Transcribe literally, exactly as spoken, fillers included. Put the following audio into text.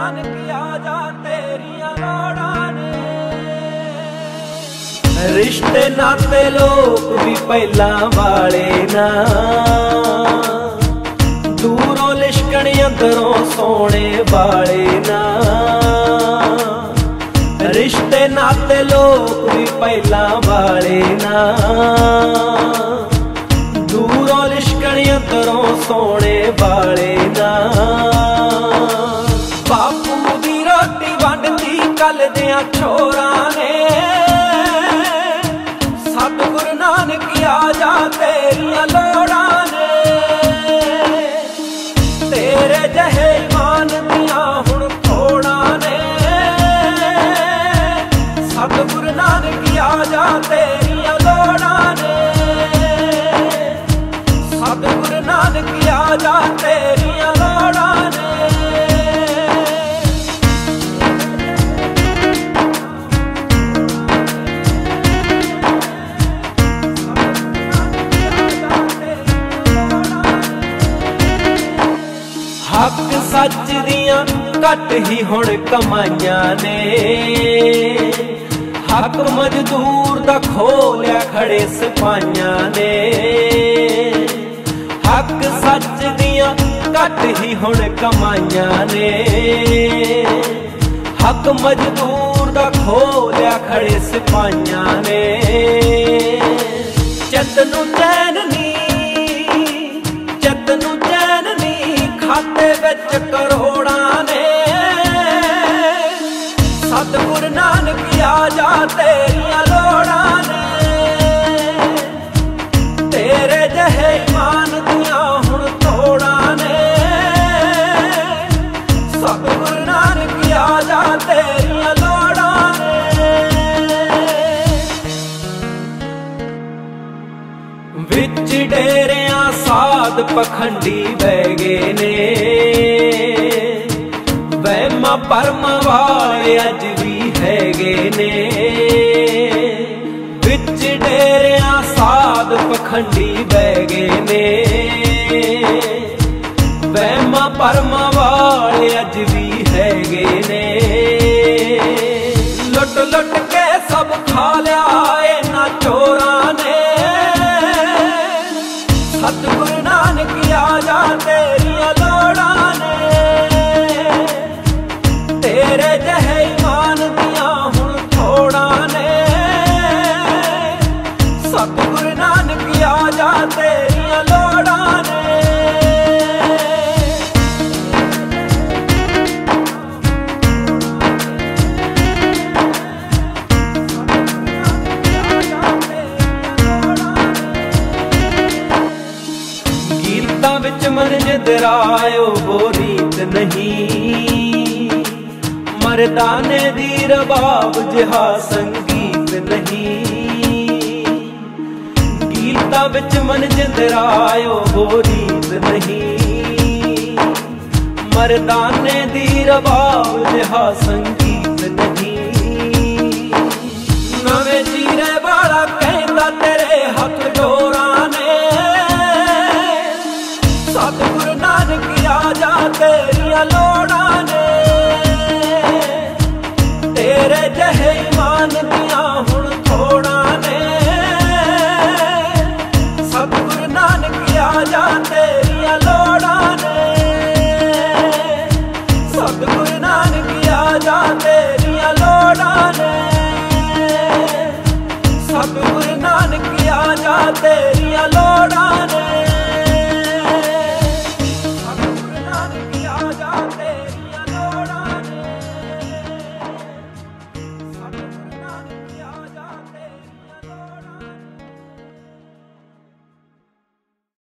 नानक आजा तेरिया लोड़ा ने। रिश्ते नाते लोग भी पहला वाले ना, दूरों लिशकण अंदरों सोने वाले ना। रिश्ते नाते लोग भी पहला वाले ना, दूरों लिशकण अंदरों सोने वाले ना। बापू दी रोटी वंडदी कल दियां छोरां ने, सतगुरु नानक आजा तेरिया लोड़ा ने। तेरे जहे ईमान दियां हुण थोड़ा ने, सतगुरु नानक आजा तेरिया लोड़ा ने। सतगुरु नानक आजा तेरिया लोड़ा ने। हक सच दियां घट ही हुण कमाइयां ने, हक मजदूर दा खोलिया खड़े सिपाहियां ने। हक सच दियां घट ही हुण कमाइयां ने, हक मजदूर दा खोलिया खड़े सिपाहियां ने। चित नूं चैन नी, चित नूं चैन नी, खाते विच करोड़ां ने। सतगुरु नानक आजा तेरिया लोड़ा ने। तेरे जहे ईमान दियां हुण थोड़ा ने, सतगुरु नानक आजा तेरिया लोड़ा ने। विच डेरियां साध पखंडी बह गए ने, वहमा भरम वाले अज भी हैगे ने। विच डेरियां साध पखंडी बह गए ने, वहमा भरम वाले अज भी हैगे ने। लुट लुट के सब खा लिया इन्हां चोरां ने, सतगुरु नानक आजा तेरिया लोड़ा ने। तेरे जहे ईमान दियां हुण थोड़ा ने, सतगुरु नानक आजा तेरिया लोड़ा ने। गीतां विच मन जिदरायो वो रीत नहीं, मर्दाने दी रबाब जिहा संगीत नहीं। गीतां विच मन जिंदरायो वो रीत नहीं, मर्दाने दी रबाब जिहा संगीत नहीं। नवे जीरे वाला कहंदा तेरे हक जोरां ने, सतगुरु नानक आजा तेरिया लोड़ा ने। तेरे जहे ईमान दियां हुण थोड़ा ने, सतगुरु नानक आजा तेरिया लोड़ा ने। सतगुरु नानक आजा तेरिया लोड़ा ने। सतगुरु नानक आजा तेरिया